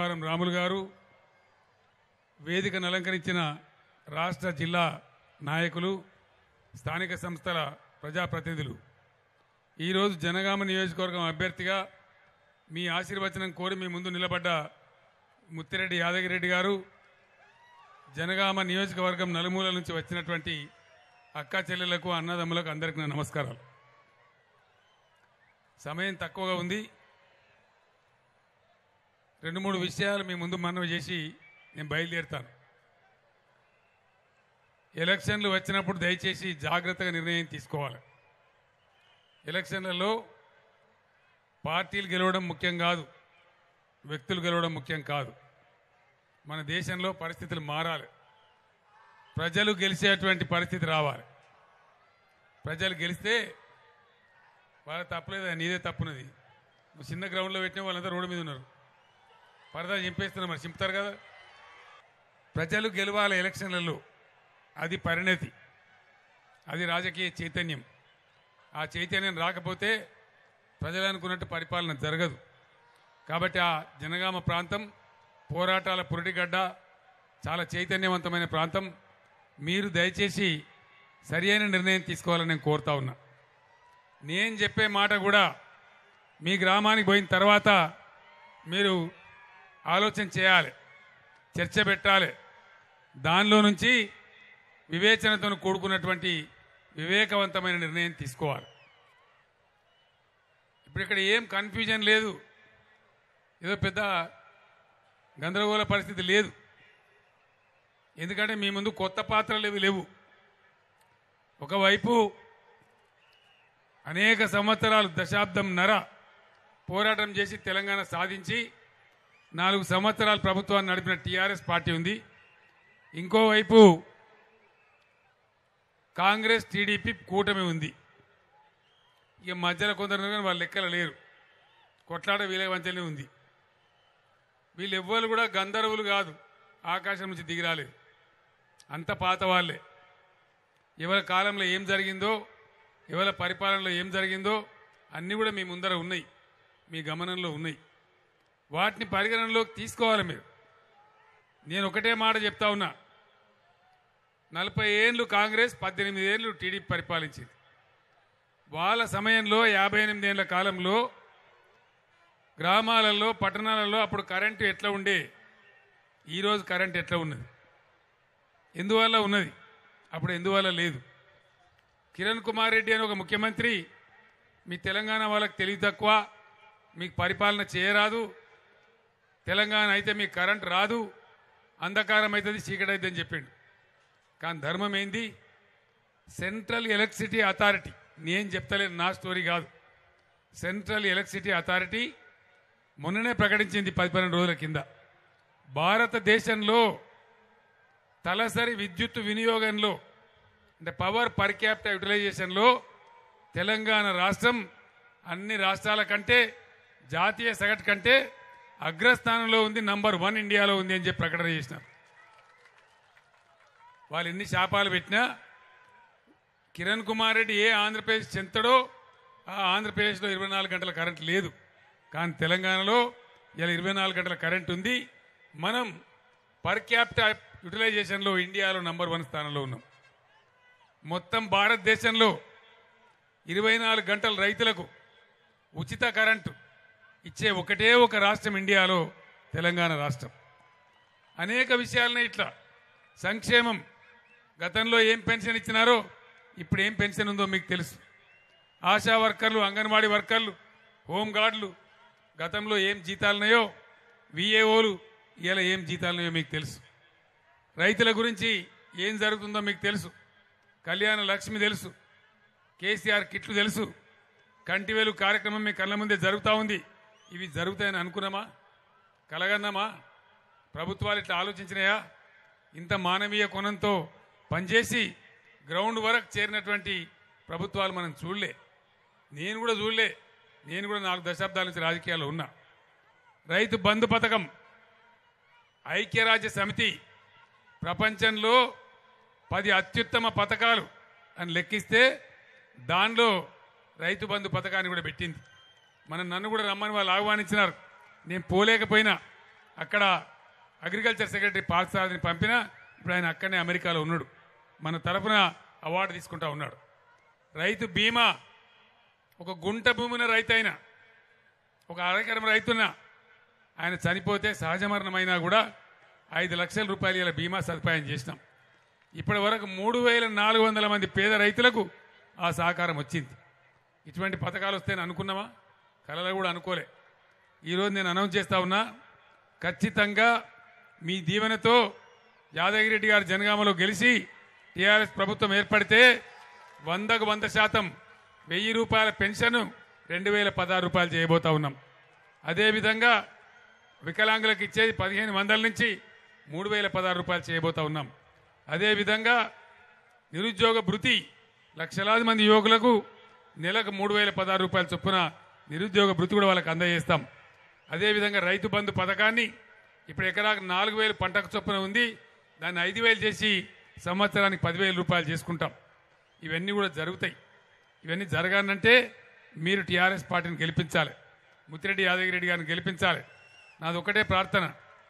ధర్మారం రాములు గారు, వేదికను అలంకరించిన రాష్ట్ర జిల్లా నాయకులు, స్థానిక సంస్థల ప్రజాప్రతినిధులు, ఈరోజు జనగామ నియోజకవర్గం అభ్యర్థిగా మీ ఆశీర్వచనం కోరి మీ ముందు నిలబడ్డ ముత్తిరెడ్డి యాదగిరెడ్డి గారు, జనగామ నియోజకవర్గం నలుమూలల నుంచి వచ్చినటువంటి అక్కా చెల్లెలకు, అన్నదమ్ములకు అందరికీ నా నమస్కారాలు. సమయం తక్కువగా ఉంది. 2-3 విషయాలు మీ ముందు మనవి చేసి నేను బయలుదేరుతాను. ఎలక్షన్లు వచ్చినప్పుడు దయచేసి జాగ్రత్తగా నిర్ణయం తీసుకోవాలి. ఎలక్షన్లలో పార్టీలు గెలవడం ముఖ్యం కాదు, వ్యక్తులు గెలవడం ముఖ్యం కాదు. మన దేశంలో పరిస్థితులు మారాలి, ప్రజలు గెలిచేటువంటి పరిస్థితి రావాలి. ప్రజలు గెలిస్తే వాళ్ళ తప్పలేదా, నీదే తప్పున్నది. చిన్న గ్రౌండ్లో పెట్టిన వాళ్ళంతా రోడ్డు మీద ఉన్నారు, పరదా చింపేస్తున్నారు, మరి చింపుతారు కదా. ప్రజలు గెలవాలి ఎలక్షన్లలో, అది పరిణతి, అది రాజకీయ చైతన్యం. ఆ చైతన్యం రాకపోతే ప్రజలు అనుకున్నట్టు పరిపాలన జరగదు. కాబట్టి ఆ జనగామ ప్రాంతం పోరాటాల పురిటిగడ్డ, చాలా చైతన్యవంతమైన ప్రాంతం. మీరు దయచేసి సరి అయిన నిర్ణయం తీసుకోవాలని నేను కోరుతా ఉన్నా. నేను చెప్పే మాట కూడా మీ గ్రామానికి పోయిన తర్వాత మీరు ఆలోచన చేయాలి, చర్చ పెట్టాలి. దానిలో నుంచి వివేచనతో కూడుకున్నటువంటి వివేకవంతమైన నిర్ణయం తీసుకోవాలి. ఇప్పుడు ఇక్కడ ఏం కన్ఫ్యూజన్ లేదు, ఏదో పెద్ద గందరగోళ పరిస్థితి లేదు. ఎందుకంటే మీ ముందు కొత్త పాత్రలు ఏవి లేవు. ఒకవైపు అనేక సంవత్సరాలు, దశాబ్దంన్నర పోరాటం చేసి తెలంగాణ సాధించి 4 సంవత్సరాలు ప్రభుత్వాన్ని నడిపిన టీఆర్ఎస్ పార్టీ ఉంది. ఇంకోవైపు కాంగ్రెస్, టీడీపీ కూటమి ఉంది. ఇక మధ్యలో కొందరు కానీ వాళ్ళ లెక్కలు లేరు, కొట్లాట వీళ్ళ వంచనే ఉంది. వీళ్ళు ఎవ్వరు కూడా గంధర్వులు కాదు, ఆకాశం నుంచి దిగిరాలేదు, అంత పాత వాళ్ళే. ఎవరి కాలంలో ఏం జరిగిందో, ఎవరి పరిపాలనలో ఏం జరిగిందో అన్నీ కూడా మీ ముందర ఉన్నాయి, మీ గమనంలో ఉన్నాయి. వాటిని పరిగణనలోకి తీసుకోవాలి మీరు. నేను ఒకటే మాట చెప్తా ఉన్నా, 40 ఏళ్ళు కాంగ్రెస్, 18 ఏళ్ళు టీడీపీ పరిపాలించింది. వాళ్ళ సమయంలో 58 ఏళ్ల కాలంలో గ్రామాలలో, పట్టణాలలో అప్పుడు కరెంటు ఎట్లా ఉండే, ఈరోజు కరెంటు ఎట్లా ఉన్నది, ఎందువల్ల ఉన్నది, అప్పుడు ఎందువల్ల లేదు. కిరణ్ కుమార్ రెడ్డి అని ఒక ముఖ్యమంత్రి, మీ తెలంగాణ వాళ్ళకి తెలివి తక్కువ, మీకు పరిపాలన చేయరాదు, తెలంగాణ అయితే మీకు కరెంట్ రాదు, అంధకారం అవుతుంది, చీకటి అవుతుంది అని చెప్పిండు. కానీ ధర్మం ఏంది, సెంట్రల్ ఎలక్ట్రిసిటీ అథారిటీ, నేను చెప్తలేదు, నా స్టోరీ కాదు, సెంట్రల్ ఎలక్ట్రిసిటీ అథారిటీ మొన్ననే ప్రకటించింది 10-12 రోజుల కింద, భారతదేశంలో తలసరి విద్యుత్ వినియోగంలో, అంటే పవర్ పర్ క్యాపిటల్ యూటిలైజేషన్లో తెలంగాణ రాష్ట్రం అన్ని రాష్ట్రాల కంటే, జాతీయ సగటు కంటే అగ్రస్థానంలో ఉంది, నంబర్ 1 ఇండియాలో ఉంది అని చెప్పి ప్రకటన చేసినారు. వాళ్ళు ఎన్ని శాపాలు పెట్టినా కిరణ్ కుమార్ రెడ్డి ఏ ఆంధ్రప్రదేశ్ చెంతడో ఆ ఆంధ్రప్రదేశ్లో 24 గంటల కరెంట్ లేదు. కానీ తెలంగాణలో ఇలా 24 గంటల కరెంట్ ఉంది. మనం పర్ క్యాపిటల్ యూటిలైజేషన్లో ఇండియాలో నంబర్ 1 స్థానంలో ఉన్నాం. మొత్తం భారతదేశంలో 24 గంటల రైతులకు ఉచిత కరెంటు ఇచ్చే ఒకటే ఒక రాష్ట్రం ఇండియాలో తెలంగాణ రాష్ట్రం. అనేక విషయాలనే ఇట్లా సంక్షేమం, గతంలో ఏం పెన్షన్ ఇచ్చినారో ఇప్పుడు ఏం పెన్షన్ ఉందో మీకు తెలుసు. ఆశా వర్కర్లు, అంగన్వాడీ వర్కర్లు, హోంగార్డులు గతంలో ఏం జీతాలున్నాయో, విఏఓలు ఇలా ఏం జీతాలున్నాయో మీకు తెలుసు. రైతుల గురించి ఏం జరుగుతుందో మీకు తెలుసు. కళ్యాణ లక్ష్మి తెలుసు, కేసీఆర్ కిట్లు తెలుసు, కంటివేలు కార్యక్రమం మీ కళ్ళ ముందే జరుగుతూ ఉంది. ఇవి జరుగుతాయని అనుకున్నామా, కలగన్నామా? ప్రభుత్వాలు ఇట్లా ఆలోచించినాయా? ఇంత మానవీయ కోణంతో పనిచేసి గ్రౌండ్ వరకు చేరినటువంటి ప్రభుత్వాలు మనం చూడలే, నేను కూడా చూడలే. నేను కూడా 4 దశాబ్దాల నుంచి రాజకీయాల్లో ఉన్నా. రైతు బంధు పథకం, ఐక్యరాజ్య సమితి ప్రపంచంలో 10 అత్యుత్తమ పథకాలు అని లెక్కిస్తే దానిలో రైతు బంధు పథకాన్ని కూడా పెట్టింది. నన్ను కూడా రమ్మని వాళ్ళు ఆహ్వానించినారు, నేను పోలేకపోయినా. అక్కడ అగ్రికల్చర్ సెక్రటరీ పార్థసారథిని పంపిన ఇప్పుడు ఆయన అక్కడనే అమెరికాలో ఉన్నాడు. మన తరఫున అవార్డు తీసుకుంటా ఉన్నాడు. రైతు బీమా ఒక గుంట భూమిన రైతు అయినా ఒక అరెకరం రైతున్న ఆయన చనిపోతే సహజ మరణమైనా కూడా 5 లక్షల రూపాయల ఇలా బీమా సదుపాయం చేసినాం. ఇప్పటి వరకు 3,400 మంది పేద రైతులకు ఆ సహకారం వచ్చింది. ఇటువంటి పథకాలు వస్తాయని అనుకున్నామా? కలలో కూడా అనుకోలే. ఈరోజు నేను అనౌన్స్ చేస్తా ఉన్నా, ఖచ్చితంగా మీ దీవెనతో యాదగిరి రెడ్డి గారు జనగామలో గెలిచి టీఆర్ఎస్ ప్రభుత్వం ఏర్పడితే 100కు 100% 1000 రూపాయల పెన్షన్ 2016 రూపాయలు చేయబోతా ఉన్నాం. అదేవిధంగా వికలాంగులకు ఇచ్చేది 1500 నుంచి 3016 రూపాయలు చేయబోతా ఉన్నాం. అదేవిధంగా నిరుద్యోగ భృతి లక్షలాది మంది యువకులకు నెలకు 3016 రూపాయల చొప్పున నిరుద్యోగ భృతి కూడా వాళ్ళకి అందజేస్తాం. అదేవిధంగా రైతు బంధు పథకాన్ని ఇప్పుడు ఎకరాకు 4000 పంటకు చొప్పున ఉంది, దాన్ని 5000 చేసి సంవత్సరానికి 10,000 రూపాయలు చేసుకుంటాం. ఇవన్నీ కూడా జరుగుతాయి. ఇవన్నీ జరగాలంటే మీరు టీఆర్ఎస్ పార్టీని గెలిపించాలి, ముత్తిరెడ్డి యాదగిరెడ్డి గారిని గెలిపించాలి. నాది ఒకటే ప్రార్థన,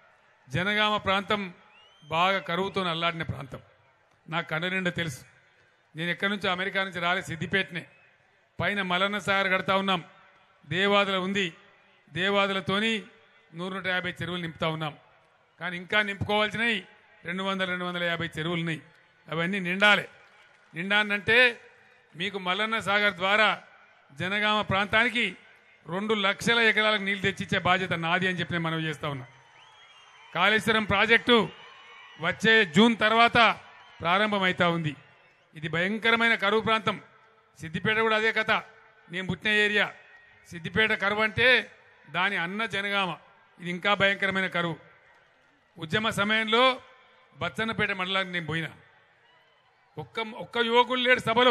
జనగామ ప్రాంతం బాగా కరువుతో అల్లాడిన ప్రాంతం. నాకు కన్ననిండా తెలుసు. నేను ఎక్కడి నుంచి అమెరికా నుంచి రాలే, సిద్దిపేటనే. పైన మలన్న సాగర్ కడతా ఉన్నాం, దేవాదుల ఉంది, దేవాదులతోని 100-150 చెరువులు నింపుతా ఉన్నాం. కానీ ఇంకా నింపుకోవాల్సినవి 200-250 చెరువులు ఉన్నాయి. అవన్నీ నిండాలి. నిండానంటే మీకు మల్లన్న సాగర్ ద్వారా జనగామ ప్రాంతానికి 2 లక్షల ఎకరాలకు నీళ్లు తెచ్చిచ్చే బాధ్యత నాది అని చెప్పి నేను మనవి చేస్తా ఉన్నా. కాళేశ్వరం ప్రాజెక్టు వచ్చే జూన్ తర్వాత ప్రారంభమవుతా ఉంది. ఇది భయంకరమైన కరువు ప్రాంతం. సిద్దిపేట కూడా అదే కథ. నేను పుట్టిన ఏరియా సిద్దిపేట. కరువు అంటే దాని అన్న జనగామ. ఇది ఇంకా భయంకరమైన కరువు. ఉద్యమ సమయంలో బచ్చన్నపేట మండలానికి నేను పోయినా. ఒక్క యువకులు లేడు సభలో.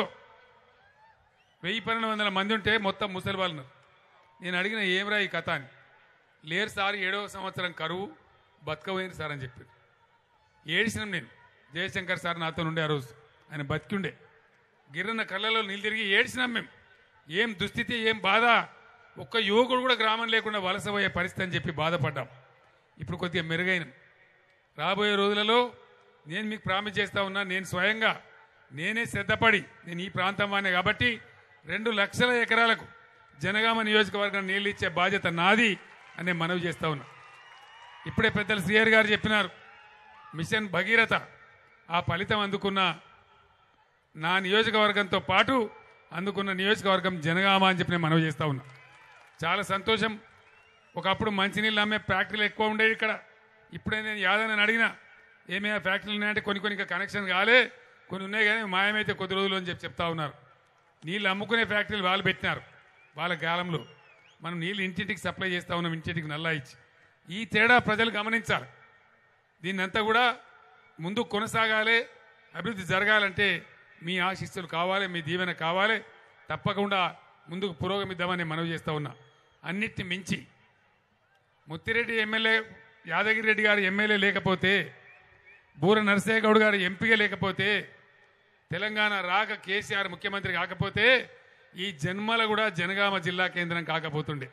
1000-1200 మంది ఉంటే మొత్తం ముసలి వాళ్ళు. నేను అడిగిన ఏమరా ఈ కథ అని. లేరు సార్, 7వ సంవత్సరం కరువు, బతకపోయింది సార్ అని చెప్పారు. ఏడిసినాం. నేను జయశంకర్ సార్ నాతో ఉండే ఆ రోజు, ఆయన బతికుండే. గిర్రన్న కళ్ళలో నీళ్ళు తిరిగి ఏడిసినాం మేము. ఏం దుస్థితి, ఏం బాధ. ఒక్క యువకుడు కూడా గ్రామం లేకుండా వలస పోయే పరిస్థితి అని చెప్పి బాధపడ్డాం. ఇప్పుడు కొద్దిగా మెరుగైనం. రాబోయే రోజులలో నేను మీకు ప్రామిస్ చేస్తా ఉన్నా, నేను స్వయంగా నేనే శ్రద్ధపడి, నేను ఈ ప్రాంతం వానే కాబట్టి 2 లక్షల ఎకరాలకు జనగామ నియోజకవర్గం నీళ్ళు ఇచ్చే బాధ్యత నాది అని మనవి చేస్తా ఉన్నా. ఇప్పుడే పెద్దలు శ్రీహరి గారు చెప్పినారు, మిషన్ భగీరథ ఆ ఫలితం అందుకున్న నా నియోజకవర్గంతో పాటు అందుకున్న నియోజకవర్గం జనగామ అని చెప్పి నేను మనవి చేస్తా ఉన్నా. చాలా సంతోషం. ఒకప్పుడు మంచినీళ్ళు అమ్మే ఫ్యాక్టరీలు ఎక్కువ ఉండేవి ఇక్కడ. ఇప్పుడే నేను యాదవ్ అడిగినా, ఏమైనా ఫ్యాక్టరీలు ఉన్నాయంటే కొన్ని ఇంకా కనెక్షన్ కాలే, కొన్ని ఉన్నాయి కానీ మాయమైతే కొద్ది రోజులు అని చెప్తా ఉన్నారు. నీళ్ళు అమ్ముకునే ఫ్యాక్టరీలు వాళ్ళు పెట్టినారు వాళ్ళ కాలంలో. మనం నీళ్ళు ఇంటింటికి సప్లై చేస్తూ ఉన్నాం, ఇంటింటికి నల్లా ఇచ్చి. ఈ తేడా ప్రజలు గమనించాలి. దీన్నంతా కూడా ముందు కొనసాగాలి. అభివృద్ధి జరగాలంటే మీ ఆశీస్సులు కావాలి, మీ దీవెన కావాలి. తప్పకుండా ముందుకు పురోగమిద్దామని మనవి చేస్తూ ఉన్నా. అన్నిటిని మించి ముత్తిరెడ్డి ఎమ్మెల్యే, యాదగిరి రెడ్డి గారు ఎమ్మెల్యే లేకపోతే, బూర నరసింహ గౌడ్ గారు ఎంపీగా లేకపోతే, తెలంగాణ రాక కేసీఆర్ ముఖ్యమంత్రి కాకపోతే ఈ జన్మల కూడా జనగామ జిల్లా కేంద్రం కాకపోతుండే.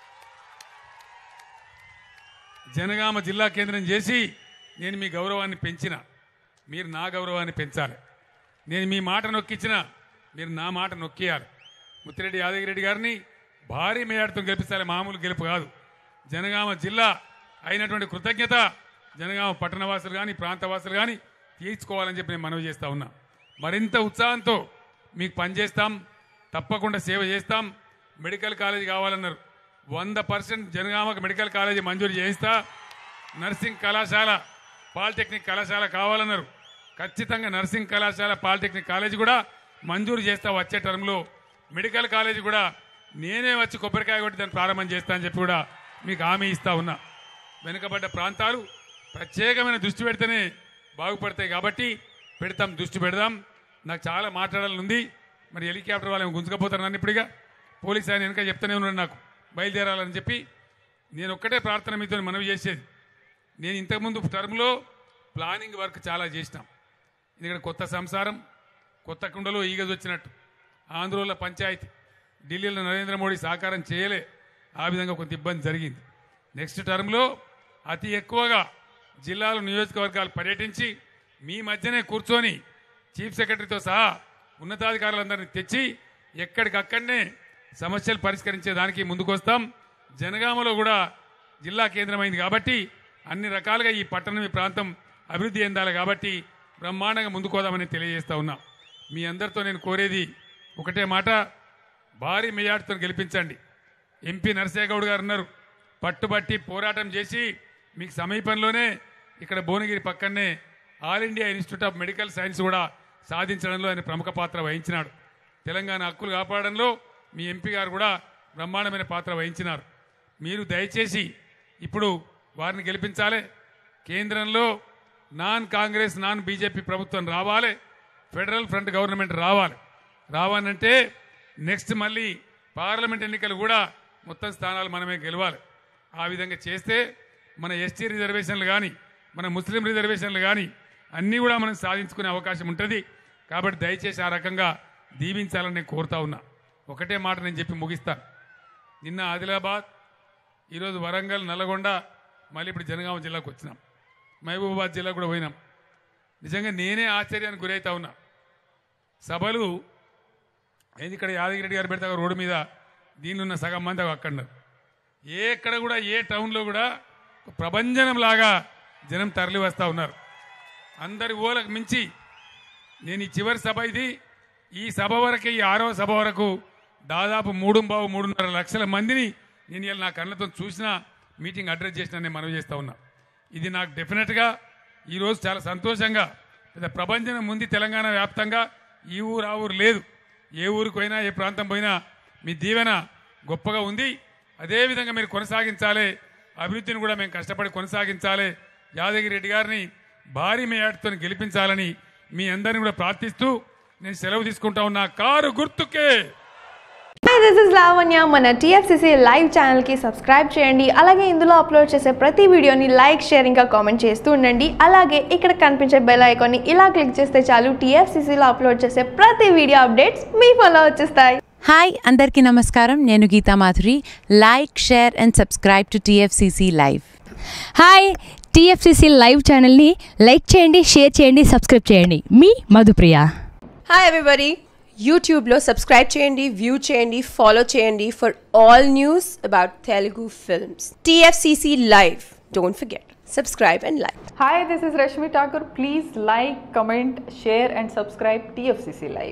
జనగామ జిల్లా కేంద్రం చేసి నేను మీ గౌరవాన్ని పెంచిన, మీరు నా గౌరవాన్ని పెంచాలి. నేను మీ మాట నొక్కించిన, మీరు నా మాట నొక్కియాలి. ముత్తిరెడ్డి యాదగిరెడ్డి గారిని భారీ మేయాడుతో గెలిపించాలి, మామూలు గెలుపు కాదు. జనగామ జిల్లా అయినటువంటి కృతజ్ఞత జనగామ పట్టణవాసులు కానీ ప్రాంతవాసులు కానీ తీర్చుకోవాలని చెప్పి నేను మనవి చేస్తా ఉన్నా. మరింత ఉత్సాహంతో మీకు పనిచేస్తాం, తప్పకుండా సేవ చేస్తాం. మెడికల్ కాలేజీ కావాలన్నారు, 100% జనగామకు మెడికల్ కాలేజీ మంజూరు చేయిస్తా. నర్సింగ్ కళాశాల, పాలిటెక్నిక్ కళాశాల కావాలన్నారు, ఖచ్చితంగా నర్సింగ్ కళాశాల, పాలిటెక్నిక్ కాలేజీ కూడా మంజూరు చేస్తా. వచ్చే టర్మ్లో మెడికల్ కాలేజీ కూడా నేనే వచ్చి కొబ్బరికాయ కొట్టి దాన్ని ప్రారంభం చేస్తా అని చెప్పి కూడా మీకు హామీ ఇస్తా ఉన్నా. వెనుకబడ్డ ప్రాంతాలు ప్రత్యేకమైన దృష్టి పెడితేనే బాగుపడతాయి కాబట్టి పెడతాం, దృష్టి పెడదాం. నాకు చాలా మాట్లాడాలని ఉంది. మరి హెలికాప్టర్ వాళ్ళు గుంజుకపోతారు నన్ను. ఇప్పుడుగా పోలీస్ ఆయన వెనక చెప్తూనే ఉన్నాడు నాకు బయలుదేరాలని చెప్పి. నేను ఒక్కటే ప్రార్థన మీతో మనవి చేసేది, నేను ఇంతకుముందు టర్మ్లో ప్లానింగ్ వర్క్ చాలా చేసినాం. ఎందుకంటే కొత్త సంసారం, కొత్త కుండలో ఈగజ్ వచ్చినట్టు. ఆంధ్రలో పంచాయతీ, ఢిల్లీలో నరేంద్ర మోడీ సహకారం చేయలే, ఆ విధంగా కొంత ఇబ్బంది జరిగింది. నెక్స్ట్ టర్మ్లో అతి ఎక్కువగా జిల్లాలు నియోజకవర్గాలు పర్యటించి మీ మధ్యనే కూర్చొని చీఫ్ సెక్రటరీతో సహా ఉన్నతాధికారులందరినీ తెచ్చి ఎక్కడికక్కడనే సమస్యలు పరిష్కరించేదానికి ముందుకొస్తాం. జనగామలో కూడా జిల్లా కేంద్రమైంది కాబట్టి అన్ని రకాలుగా ఈ పట్టణం ఈ ప్రాంతం అభివృద్ధి చెందాలి కాబట్టి బ్రహ్మాండంగా ముందుకోదామని తెలియజేస్తా ఉన్నా. మీ అందరితో నేను కోరేది ఒకటే మాట, భారీ మెజార్టీతో గెలిపించండి. ఎంపీ నరసేగౌడ్ గారు ఉన్నారు, పట్టుబట్టి పోరాటం చేసి మీకు సమీపంలోనే ఇక్కడ భువనగిరి పక్కనే All India Institute of Medical Science కూడా సాధించడంలో ఆయన ప్రముఖ పాత్ర వహించినాడు. తెలంగాణ హక్కులు కాపాడడంలో మీ ఎంపీ గారు కూడా బ్రహ్మాండమైన పాత్ర వహించినారు. మీరు దయచేసి ఇప్పుడు వారిని గెలిపించాలి. కేంద్రంలో నాన్ కాంగ్రెస్ నాన్ బీజేపీ ప్రభుత్వం రావాలి, ఫెడరల్ ఫ్రంట్ గవర్నమెంట్ రావాలంటే నెక్స్ట్ మళ్ళీ పార్లమెంట్ ఎన్నికలు కూడా మొత్తం స్థానాలు మనమే గెలవాలి. ఆ విధంగా చేస్తే మన ఎస్టీ రిజర్వేషన్లు కానీ మన ముస్లిం రిజర్వేషన్లు కానీ అన్నీ కూడా మనం సాధించుకునే అవకాశం ఉంటుంది. కాబట్టి దయచేసి ఆ రకంగా దీవించాలని నేను కోరుతా ఉన్నా. ఒకటే మాట నేను చెప్పి ముగిస్తాను. నిన్న ఆదిలాబాద్, ఈరోజు వరంగల్, నల్లగొండ, మళ్ళీ ఇప్పుడు జనగామ జిల్లాకు వచ్చినాం, మహబూబాబాద్ జిల్లా కూడా పోయినాం. నిజంగా నేనే ఆశ్చర్యానికి గురవుతా ఉన్నా. సభలు ఏది ఇక్కడ యాదగిరెడ్డి గారు పెడతా రోడ్డు మీద దీనిలో ఉన్న సగం మంది అక్కడ ఎక్కడ కూడా ఏ టౌన్లో కూడా ప్రభంజనంలాగా జనం తరలి వస్తూ ఉన్నారు. అందరి ఊళ్ళకు మించి నేను ఈ చివరి సభ ఇది, ఈ సభ వరకు ఈ 6వ సభ వరకు దాదాపు 3.5-3.5 లక్షల మందిని నేను ఇలా నా కళ్ళతో చూసిన మీటింగ్ అడ్రస్ చేసిన నేను మనవి చేస్తూ ఉన్నా. ఇది నాకు డెఫినెట్గా ఈరోజు చాలా సంతోషంగా పెద్ద ప్రభంజనం ఉంది తెలంగాణ వ్యాప్తంగా. ఈ ఊరు ఆ ఊరు లేదు, ఏ ఊరికి పోయినా ఏ ప్రాంతం పోయినా మీ దీవెన గొప్పగా ఉంది. అదేవిధంగా మీరు కొనసాగించాలి, అభివృద్ధిని కూడా మేము కష్టపడి కొనసాగించాలి. యాదగిరి రెడ్డి గారిని భారీ మేయాటితో గెలిపించాలని మీ అందరిని కూడా ప్రార్థిస్తూ నేను సెలవు తీసుకుంటా ఉన్నా. కారు గుర్తుకే. Hi, this is Lavanya. మన TFCC లైవ్ ఛానల్కి సబ్స్క్రైబ్ చేయండి. అలాగే ఇందులో అప్లోడ్ చేసే ప్రతి వీడియోని లైక్, షేర్ ఇంకా కామెంట్ చేస్తూ ఉండండి. అలాగే ఇక్కడ కనిపించే బెల్ ఐకాన్ని ఇలా క్లిక్ చేస్తే చాలు TFCCలో అప్లోడ్ చేసే ప్రతి వీడియో అప్డేట్స్ మీ ఫోన్లో వచ్చేస్తాయి. హాయ్ అందరికీ నమస్కారం, నేను Geetha Madhuri. Like, share and subscribe to TFCC live. Hi, TFCC live ఛానల్ని లైక్ చేయండి, షేర్ చేయండి, సబ్స్క్రైబ్ చేయండి. మీ మధుప్రియ. హాయ్ ఎవ్రీబడి, యూట్యూబ్లో సబ్స్క్రైబ్ చేయండి, వ్యూ చేయండి, ఫాలో చేయండి for all news about Telugu films. TFCC live, don't forget, subscribe and like. Hi, this is Rashmi Thakur. Please like, comment, share and subscribe TFCC Live.